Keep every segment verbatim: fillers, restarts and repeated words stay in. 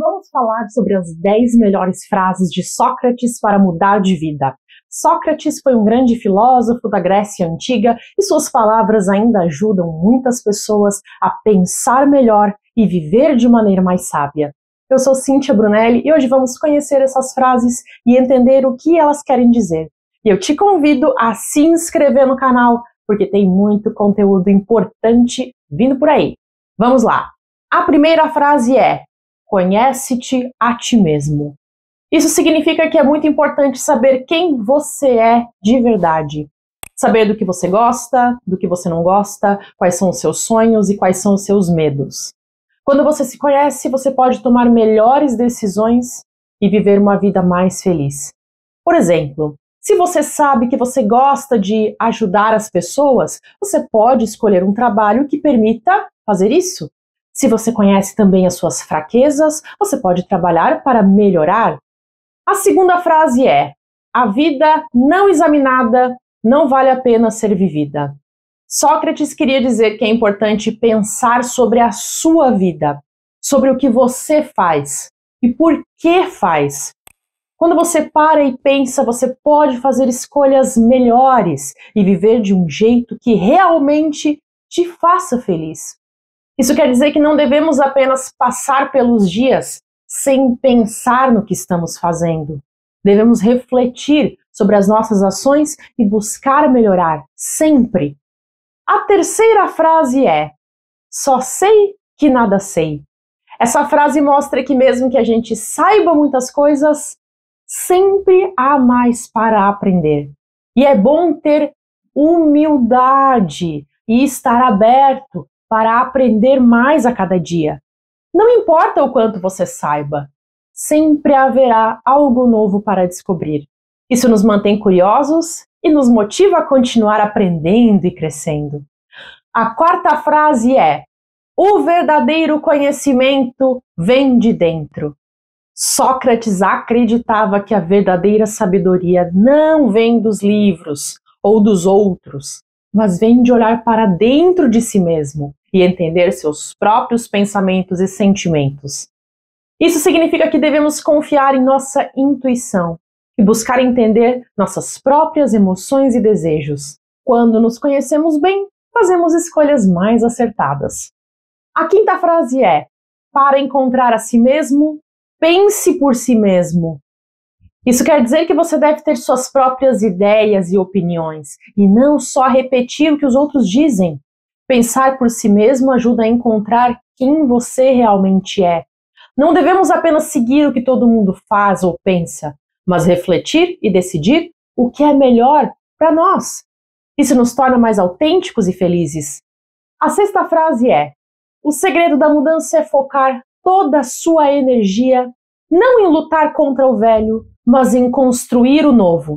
vamos falar sobre as dez melhores frases de Sócrates para mudar de vida. Sócrates foi um grande filósofo da Grécia Antiga e suas palavras ainda ajudam muitas pessoas a pensar melhor e viver de maneira mais sábia. Eu sou Cíntia Brunelli e hoje vamos conhecer essas frases e entender o que elas querem dizer. E eu te convido a se inscrever no canal, porque tem muito conteúdo importante vindo por aí. Vamos lá! A primeira frase é: conhece-te a ti mesmo. Isso significa que é muito importante saber quem você é de verdade. Saber do que você gosta, do que você não gosta, quais são os seus sonhos e quais são os seus medos. Quando você se conhece, você pode tomar melhores decisões e viver uma vida mais feliz. Por exemplo, se você sabe que você gosta de ajudar as pessoas, você pode escolher um trabalho que permita fazer isso. Se você conhece também as suas fraquezas, você pode trabalhar para melhorar. A segunda frase é: a vida não examinada não vale a pena ser vivida. Sócrates queria dizer que é importante pensar sobre a sua vida, sobre o que você faz e por que faz. Quando você para e pensa, você pode fazer escolhas melhores e viver de um jeito que realmente te faça feliz. Isso quer dizer que não devemos apenas passar pelos dias sem pensar no que estamos fazendo. Devemos refletir sobre as nossas ações e buscar melhorar, sempre. A terceira frase é: só sei que nada sei. Essa frase mostra que mesmo que a gente saiba muitas coisas, sempre há mais para aprender. E é bom ter humildade e estar aberto para aprender mais a cada dia. Não importa o quanto você saiba, sempre haverá algo novo para descobrir. Isso nos mantém curiosos e nos motiva a continuar aprendendo e crescendo. A quarta frase é: o verdadeiro conhecimento vem de dentro. Sócrates acreditava que a verdadeira sabedoria não vem dos livros ou dos outros, mas vem de olhar para dentro de si mesmo e entender seus próprios pensamentos e sentimentos. Isso significa que devemos confiar em nossa intuição e buscar entender nossas próprias emoções e desejos. Quando nos conhecemos bem, fazemos escolhas mais acertadas. A quinta frase é: para encontrar a si mesmo, pense por si mesmo. Isso quer dizer que você deve ter suas próprias ideias e opiniões, e não só repetir o que os outros dizem. Pensar por si mesmo ajuda a encontrar quem você realmente é. Não devemos apenas seguir o que todo mundo faz ou pensa, mas refletir e decidir o que é melhor para nós. Isso nos torna mais autênticos e felizes. A sexta frase é: o segredo da mudança é focar toda a sua energia não em lutar contra o velho, mas em construir o novo.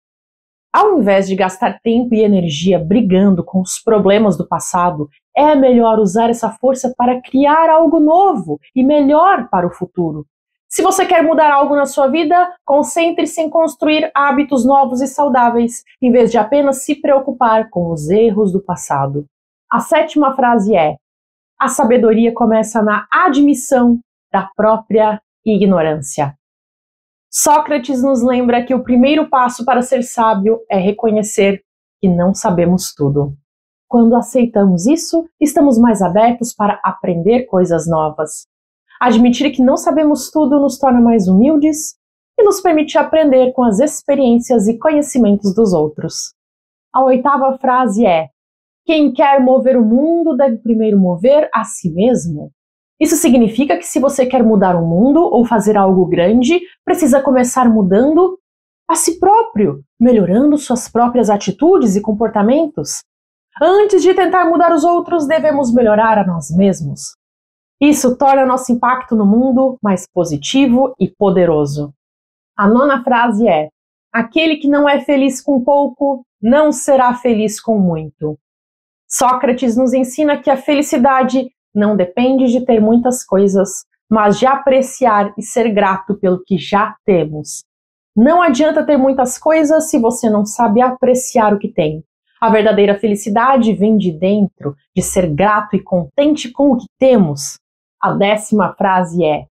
Ao invés de gastar tempo e energia brigando com os problemas do passado, é melhor usar essa força para criar algo novo e melhor para o futuro. Se você quer mudar algo na sua vida, concentre-se em construir hábitos novos e saudáveis, em vez de apenas se preocupar com os erros do passado. A sétima frase é: a sabedoria começa na admissão da própria ignorância. Sócrates nos lembra que o primeiro passo para ser sábio é reconhecer que não sabemos tudo. Quando aceitamos isso, estamos mais abertos para aprender coisas novas. Admitir que não sabemos tudo nos torna mais humildes e nos permite aprender com as experiências e conhecimentos dos outros. A oitava frase é: quem quer mover o mundo deve primeiro mover a si mesmo. Isso significa que se você quer mudar o mundo ou fazer algo grande, precisa começar mudando a si próprio, melhorando suas próprias atitudes e comportamentos. Antes de tentar mudar os outros, devemos melhorar a nós mesmos. Isso torna nosso impacto no mundo mais positivo e poderoso. A nona frase é: aquele que não é feliz com pouco, não será feliz com muito. Sócrates nos ensina que a felicidade não depende de ter muitas coisas, mas de apreciar e ser grato pelo que já temos. Não adianta ter muitas coisas se você não sabe apreciar o que tem. A verdadeira felicidade vem de dentro, de ser grato e contente com o que temos. A décima frase é: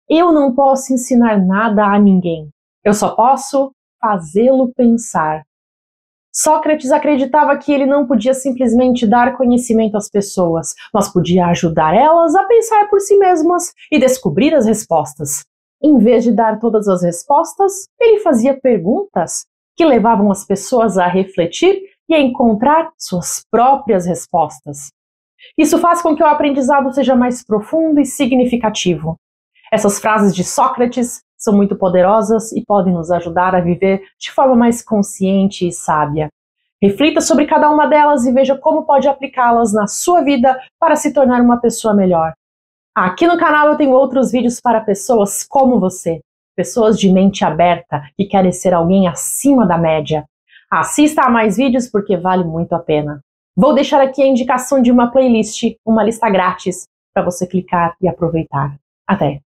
Eu não posso ensinar nada a ninguém. Eu só posso fazê-lo pensar. Sócrates acreditava que ele não podia simplesmente dar conhecimento às pessoas, mas podia ajudar elas a pensar por si mesmas e descobrir as respostas. Em vez de dar todas as respostas, ele fazia perguntas que levavam as pessoas a refletir e a encontrar suas próprias respostas. Isso faz com que o aprendizado seja mais profundo e significativo. Essas frases de Sócrates são muito poderosas e podem nos ajudar a viver de forma mais consciente e sábia. Reflita sobre cada uma delas e veja como pode aplicá-las na sua vida para se tornar uma pessoa melhor. Aqui no canal eu tenho outros vídeos para pessoas como você, pessoas de mente aberta que querem ser alguém acima da média. Assista a mais vídeos porque vale muito a pena. Vou deixar aqui a indicação de uma playlist, uma lista grátis, para você clicar e aproveitar. Até!